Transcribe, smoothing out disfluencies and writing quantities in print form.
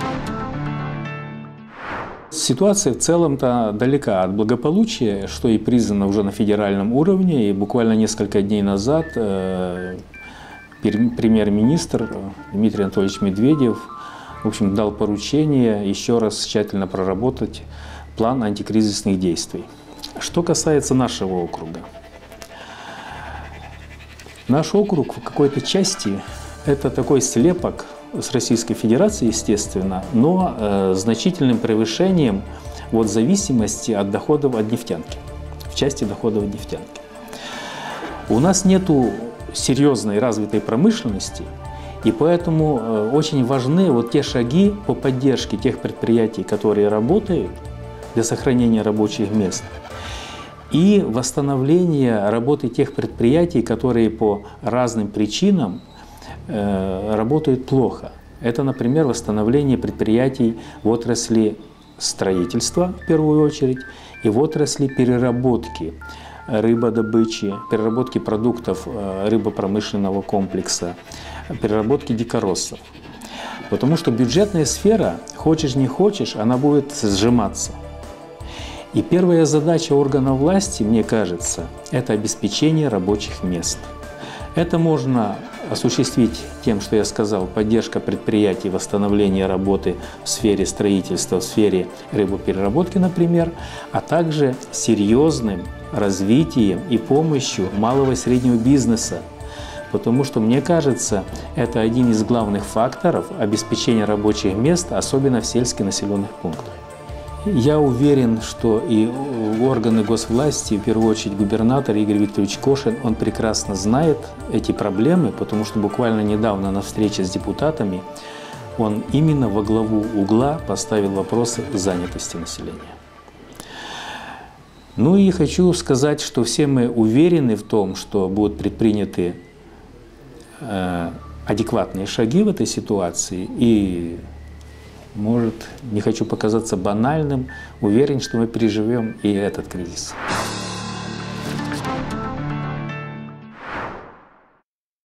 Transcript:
Ситуация в целом-то далека от благополучия, что и признано уже на федеральном уровне. И буквально несколько дней назад премьер-министр Дмитрий Анатольевич Медведев, в общем, дал поручение еще раз тщательно проработать план антикризисных действий. Что касается нашего округа. Наш округ в какой-то части – это такой слепок с Российской Федерацией, естественно, но значительным превышением вот зависимости от доходов от нефтянки, в части доходов от нефтянки. У нас нету серьезной развитой промышленности, и поэтому очень важны вот те шаги по поддержке тех предприятий, которые работают, для сохранения рабочих мест, и восстановление работы тех предприятий, которые по разным причинам работают плохо. Это, например, восстановление предприятий в отрасли строительства, в первую очередь, и в отрасли переработки рыбодобычи, переработки продуктов рыбопромышленного комплекса, переработки дикороссов. Потому что бюджетная сфера, хочешь не хочешь, она будет сжиматься. И первая задача органов власти, мне кажется, это обеспечение рабочих мест. Это можно осуществить тем, что я сказал, поддержка предприятий, восстановление работы в сфере строительства, в сфере рыбопереработки, например, а также серьезным развитием и помощью малого и среднего бизнеса. Потому что, мне кажется, это один из главных факторов обеспечения рабочих мест, особенно в сельских населенных пунктах. Я уверен, что и органы госвласти, в первую очередь губернатор Игорь Викторович Кошин, он прекрасно знает эти проблемы, потому что буквально недавно на встрече с депутатами он именно во главу угла поставил вопросы занятости населения. Ну и хочу сказать, что все мы уверены в том, что будут предприняты адекватные шаги в этой ситуации, и может, не хочу показаться банальным, уверен, что мы переживем и этот кризис.